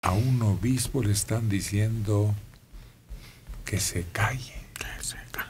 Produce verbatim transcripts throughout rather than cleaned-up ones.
a un obispo le están diciendo que se calle. Que se calle.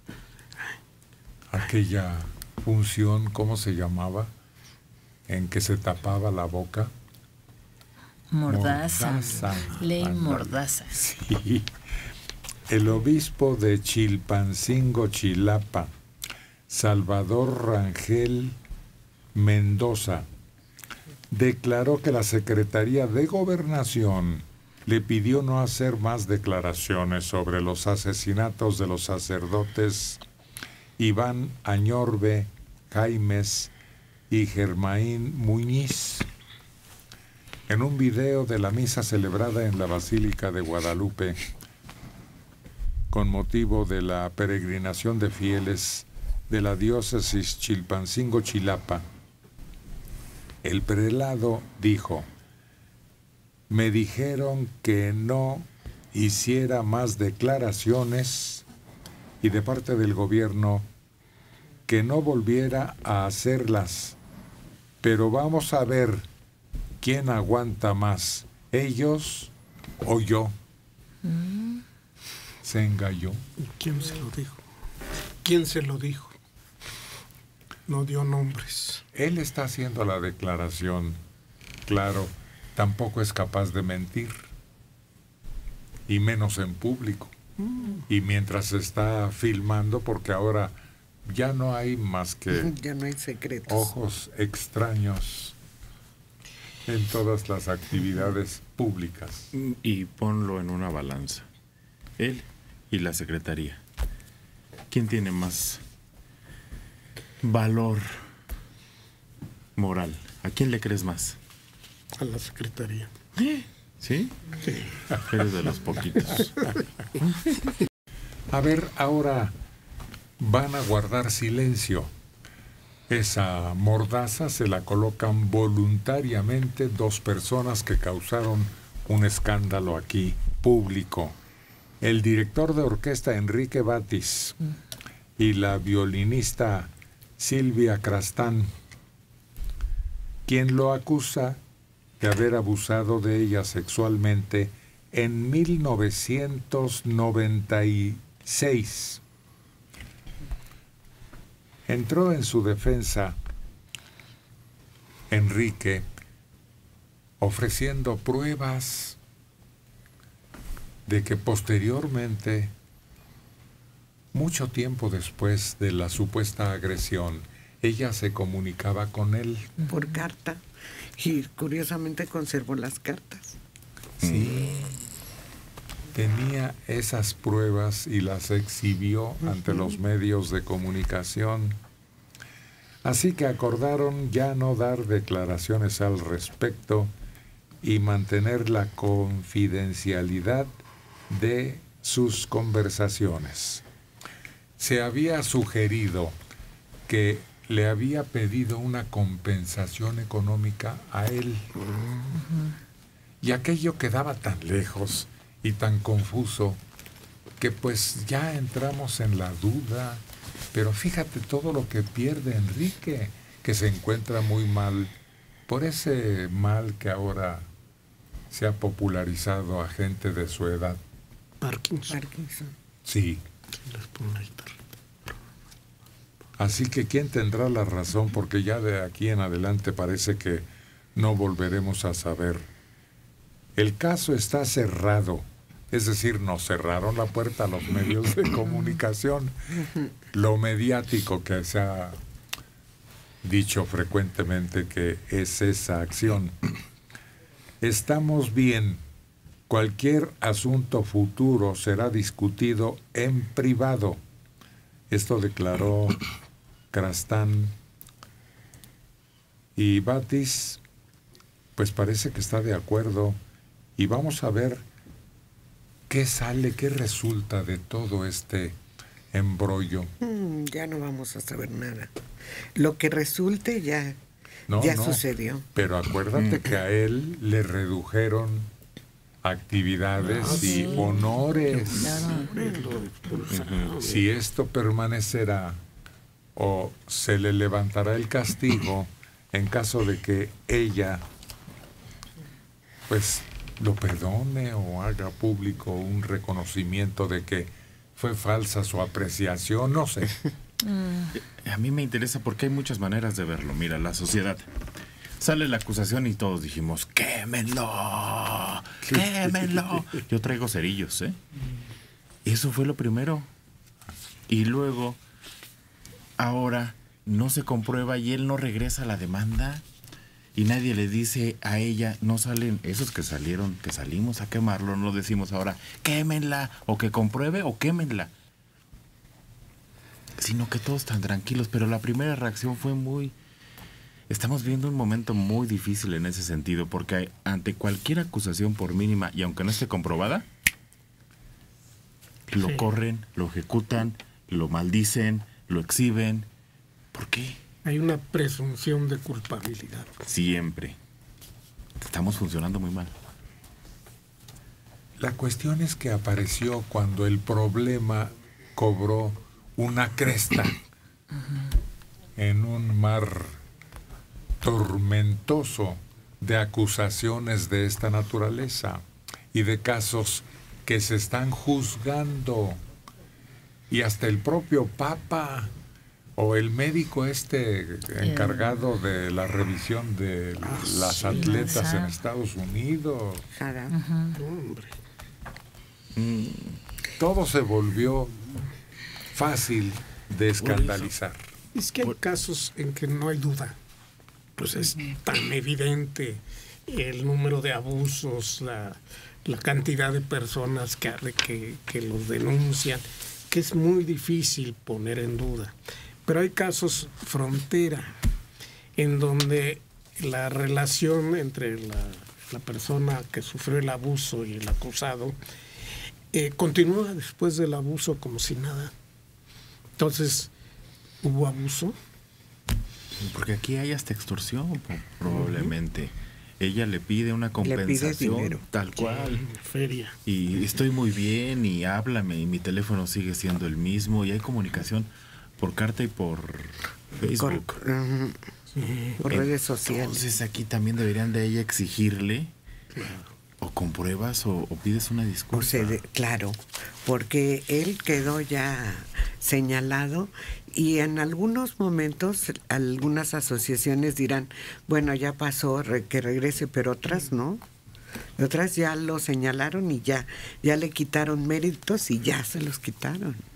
Aquella función, ¿cómo se llamaba? En que se tapaba la boca. Mordaza. Mordaza. Ley Ándale. Mordaza. Sí. El obispo de Chilpancingo, Chilapa, Salvador Rangel Mendoza, declaró que la Secretaría de Gobernación le pidió no hacer más declaraciones sobre los asesinatos de los sacerdotes Iván Añorbe Jaimes y Germaín Muñiz. En un video de la misa celebrada en la Basílica de Guadalupe, con motivo de la peregrinación de fieles de la diócesis Chilpancingo-Chilapa, el prelado dijo: me dijeron que no hiciera más declaraciones y de parte del gobierno que no volviera a hacerlas, pero vamos a ver quién aguanta más, ellos o yo. Mm. Se engalló. ¿Quién se lo dijo? ¿Quién se lo dijo? No dio nombres. Él está haciendo la declaración, claro, tampoco es capaz de mentir, y menos en público. Mm. Y mientras se está filmando, porque ahora ya no hay más que ya no hay secretos, ojos extraños en todas las actividades públicas. Y ponlo en una balanza. Él y la Secretaría. ¿Quién tiene más valor moral? ¿A quién le crees más? A la Secretaría. ¿Sí? ¿Sí? Eres de los poquitos. A ver, ahora van a guardar silencio. Esa mordaza se la colocan voluntariamente dos personas que causaron un escándalo aquí público. El director de orquesta Enrique Batis y la violinista Silvia Crastán, quien lo acusa de haber abusado de ella sexualmente en mil novecientos noventa y seis. Entró en su defensa Enrique ofreciendo pruebas de que posteriormente, mucho tiempo después de la supuesta agresión, ella se comunicaba con él. Por carta. Y curiosamente conservó las cartas. Sí. Tenía esas pruebas y las exhibió uh-huh. ante los medios de comunicación. Así que acordaron ya no dar declaraciones al respecto y mantener la confidencialidad de sus conversaciones. Se había sugerido que le había pedido una compensación económica a él. Uh-huh. Y aquello quedaba tan lejos y tan confuso que pues ya entramos en la duda. Pero fíjate todo lo que pierde Enrique, que se encuentra muy mal por ese mal que ahora se ha popularizado a gente de su edad. Parkinson. Parkinson. Sí. Así que ¿quién tendrá la razón? Porque ya de aquí en adelante parece que no volveremos a saber. El caso está cerrado. Es decir, nos cerraron la puerta a los medios de comunicación. Lo mediático que se ha dicho frecuentemente que es esa acción. Estamos bien. Cualquier asunto futuro será discutido en privado. Esto declaró Crastán. Y Batis, pues parece que está de acuerdo. Y vamos a ver qué sale, qué resulta de todo este embrollo. Mm, ya no vamos a saber nada. Lo que resulte ya, no, ya no, sucedió. Pero acuérdate mm. que a él le redujeron actividades ah, y sí. honores. Uh-huh. Si esto permanecerá o se le levantará el castigo en caso de que ella pues lo perdone o haga público un reconocimiento de que fue falsa su apreciación, no sé. A mí me interesa porque hay muchas maneras de verlo. Mira, la sociedad. Sale la acusación y todos dijimos, ¡quémenlo! ¡Quémenlo! Yo traigo cerillos, ¿eh? Eso fue lo primero. Y luego, ahora no se comprueba y él no regresa a la demanda. Y nadie le dice a ella, no salen, esos que salieron, que salimos a quemarlo, no decimos ahora, quémenla, o que compruebe, o quémenla. Sino que todos están tranquilos, pero la primera reacción fue muy... Estamos viendo un momento muy difícil en ese sentido, porque ante cualquier acusación por mínima, y aunque no esté comprobada, lo Sí. corren, lo ejecutan, lo maldicen, lo exhiben. ¿Por qué? Hay una presunción de culpabilidad. Siempre. Estamos funcionando muy mal. La cuestión es que apareció cuando el problema cobró una cresta en un mar tormentoso de acusaciones de esta naturaleza y de casos que se están juzgando. Y hasta el propio Papa o el médico este encargado de la revisión de las atletas en Estados Unidos. Jara. Hombre. Todo se volvió fácil de escandalizar. Es que hay casos en que no hay duda. Pues es tan evidente el número de abusos, la, la cantidad de personas que, que, que los denuncian, que es muy difícil poner en duda. Pero hay casos frontera en donde la relación entre la, la persona que sufrió el abuso y el acusado eh, continúa después del abuso como si nada. Entonces, ¿hubo abuso? Porque aquí hay hasta extorsión, po- probablemente. Ella le pide una Le pide compensación, dinero. tal cual. Feria. Y estoy muy bien y háblame y mi teléfono sigue siendo el mismo y hay comunicación por carta y por Facebook. Cor- ujú. Por redes sociales. Entonces aquí también deberían de ella exigirle o compruebas o, o pides una disculpa. O sea, de- claro, porque él quedó ya señalado y en algunos momentos algunas asociaciones dirán, bueno, ya pasó, re- que regrese, pero otras no. Otras ya lo señalaron y ya, ya le quitaron méritos y ya se los quitaron.